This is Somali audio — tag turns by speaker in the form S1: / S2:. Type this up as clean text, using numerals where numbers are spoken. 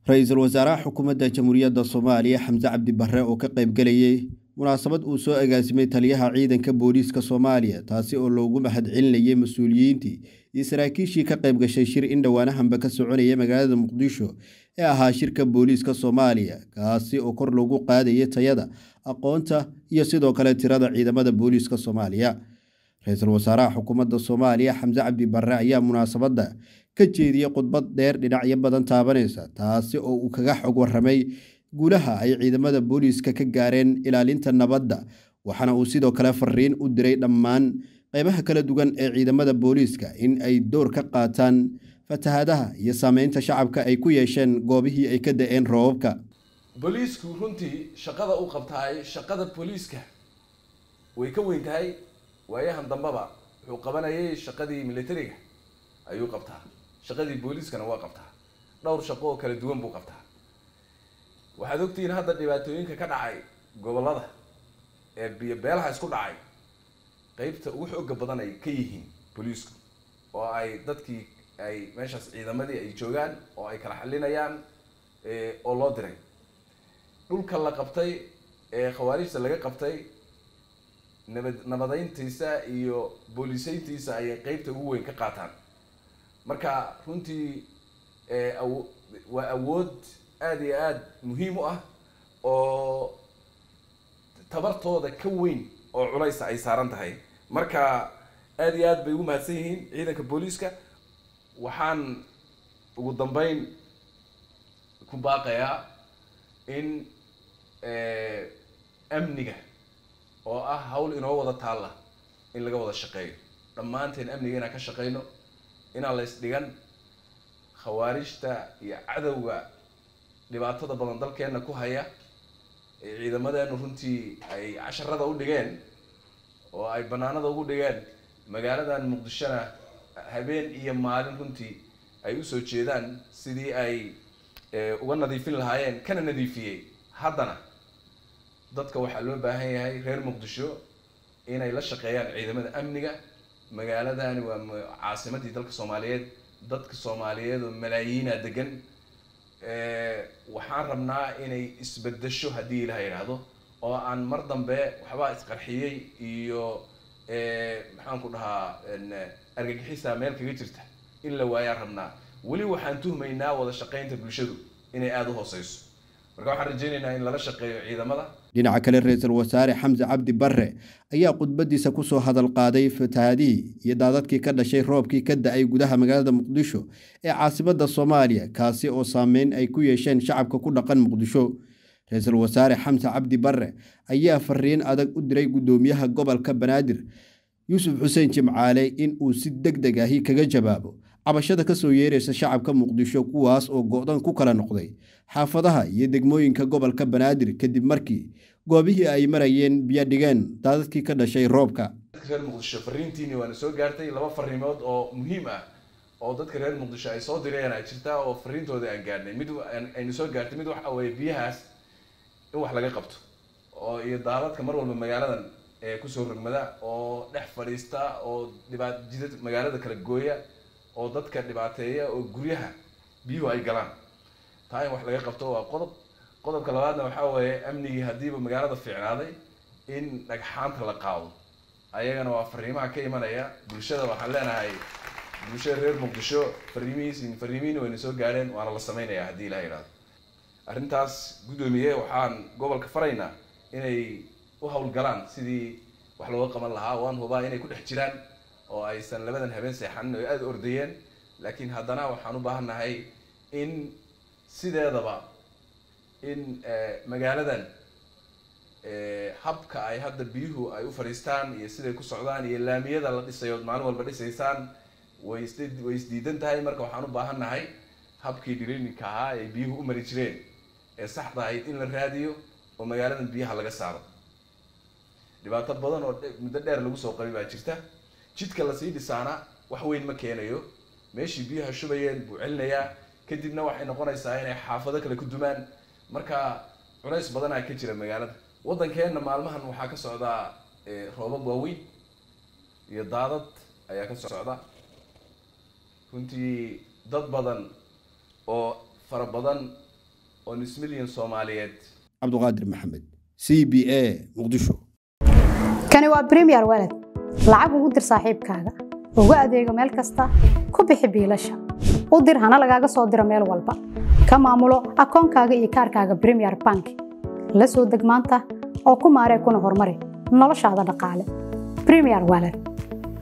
S1: Ra'iisul Wasaaraha Xukuumadda Jamhuuriyadda Soomaaliya Xamse Cabdi Barre oo ka qayb galayay munaasabad uu soo agaasimay taliyaha ciidanka booliiska Soomaaliya taasi oo loogu mahadcelinayay mas'uuliyiintii iyo saraakiishii ka qayb gashay shir in dhawaanahanba ka soconaya magaalada Muqdisho ee ahaa shirka booliiska Soomaaliya kaasi oo kor loogu qaadayay tayada aqoonta iyo sidoo kale tirada ciidamada booliiska Soomaaliya. Ra'iisul Wasaaraha Xukuumadda Soomaaliya Xamse Cabdi Barre ayaa munaasabadda ka jeediyay khudbad dheer dhinacyo badan taabanaysa taasi oo uu kaga xog warramay guulaha ay ciidamada booliiska ka gaareen ilaalinta nabadda waxaana uu sidoo kale fariin u diray dhammaan qaybaha kala duwan ee ciidamada booliiska in ay door ka qaataan fatahaadaha iyo saameynta shacabka ay ku yeesheen goobihii ay ka da'een roobabka.
S2: booliisku runtii shaqada uu qabtaay shaqada booliiska way ka weyn tahay waayahan dambaba wuxuu qabanayay shaqadii militariga ayuu qabtaa shaqadii booliiskana waa qabtaa dhowr shaqo oo kala duwan buu qabtaa. waxaad ogtihiin hadda dhibaatooyinka ka dhacay gobolada ee beelaha isku dhacay qaybta ugu xooga badan ay ka yihiin booliisku oo ay dadkii ay meeshaas ciidamadii ay joogaan oo ay kala xalinayaan oo loo diray dhulka la qabtay ee khawaarijta laga qabtay nabadeyntiisa iyo booliisayntiisa ayay qaybta ugu weyn ka qaataan. marka runtii waa awood aad iyo aad muhiim u ah oo tabartooda ka weyn oo culays ay saaran tahay. marka aad iyo aad bay ugu mahadsan yihiin ciidanka booliiska. waxaan ugu dambeyn ku baaqayaa in amniga oo ah hawl inoo wada taalla in laga wada shaqeeyo dhammaanteen amniga inaan ka shaqeyno inaan la isdhigan khawaarijta iyo cadowga dhibaatada badan dalkeena ku haya ee ciidamadeenu runtii ay casharada u dhigeen oo ay banaanada ugu dhigeen magaaladan Muqdishona habeen iyo maalin runtii ay u soo jeedaan sidii ay uga nadiifin lahaayeen kana nadiifiyay. haddana dadka waxaa loo baahan yahay reer Muqdisho inay la shaqeeyaan ciidamada amniga. magaaladani waa caasimadii dalka Soomaaliyeed dadka Soomaaliyeed oo malaayiin degan waxaan rabnaa inay isbedesho haddii Ilaahay yiraahdo oo aan mar dambe waxba isqarxiyay iyo maxaan ku dhahaa argagixisa meel kaga jirta in la waayaan rabnaa. wali waxaan tuhmaynaa wada shaqeynta bulshadu inay aad u hooseyso. marka waxaan rajaynaynaa in lala shaqeeyo ciidamada.
S1: dhinaca kale Ra'iisul Wasaare Xamse Cabdi Barre ayaa khudbadiisa ku soo hadal qaaday fatahaadihii iyo daadadkii ka dhashay roobkii ka da'ay gudaha magaalada Muqdisho ee caasimadda Soomaaliya kaasi oo saameyn ay ku yeesheen shacabka ku dhaqan Muqdisho. Ra'iisul Wasaare Xamse Cabdi Barre ayaa fariin adag u diray gudoomiyaha gobolka Banaadir Yuusuf Xuseen Jimcaale in uu si degdeg ah kaga jawaabo cabashada ka soo yeeraysa shacabka Muqdisho kuwaas oo go'dan ku kala noqday xaafadaha iyo degmooyinka gobolka Banaadir kadib markii goobihii ay marayeen biyo dhigeen daadadkii ka dhashay roobka.
S2: reer Muqdisho fariintiini waana soo gaartay laba fariimood oo muhiim ah oo dadka reer Muqdisho ay soo direen ay jirtaa oo fariintooda aan gaarnay. mid aynu soo gaartay mid waxa weeye biyahaas in wax laga qabto oo iyo daadadka mar walba magaaladan ee ku soo rogmada oo dhex fadhiista oo jidad magaalada kala gooya oo dadka dhibaateeya oo guryaha biyuhu ay galaan. taa in wax laga qabto waa qodobka labaadna waxa weeye amnigii hadiiba magaalada fiicnaaday in dhagxaanta la qaado ayagana waa fariimaha ka imanaya bulshada. waxaan leenahay bulshada reer Muqdisho fariimiin wayna soo gaareen waana la sameynayaa haddii Ilaahay yiraahdo. arrintaas gudoomiye waxaan gobolka faraynaa inay u hawlgalaan sidii wax looga qaban lahaa. waan hubaa inay ku dhex jiraan oo aysan labadan habeen seexanin oo aad ordayeen laakiin haddana waxaan u baahanahay in sideedaba in magaaladan habka ay hadda biyuhu ay u fariistaan iyo siday ku socdaan iyo laamiyada la dhisayo maalin walba dhisaysaan way isdiidan tahay. marka waxaan u baahanahay habkii dhireeninka ahaa ee biyuhu u mari jireen ee saxda ahayd in la raadiyo oo magaaladan biyaha laga saaro. dhibaato badan oo muddo dheer lagu soo qabay baa jirta. jidka la sii dhisaana wax weyn ma keenayo meeshii biyaha shubayeen buu celinayaa kadibna waxay noqonaysaa inay xaafado kale ku dumaan. marka culays badan ayaa ka jira magaalada. waddankeena maalmahan waxaa ka socdaa roobab waaweyn iyo daadad ayaa ka socda. runtii dad badan oo fara badan oo nus milyan Soomaaliyeed.
S1: Cabduqaadir Maxamed, CBA, Muqdisho.
S3: Kani waa Premier Wallet. Lacag ugu dir saaxiibkaaga. Ugu adeego meel kasta, ku bixi biilasha. U dir hana lagaaga soo diro meel walba. Ka maamulo akoonkaaga iyo kaarkaaga Premier Bank. La soo deg maanta oo ku maaree kuna horumari noloshaada dhaqaale. Premier Wallet.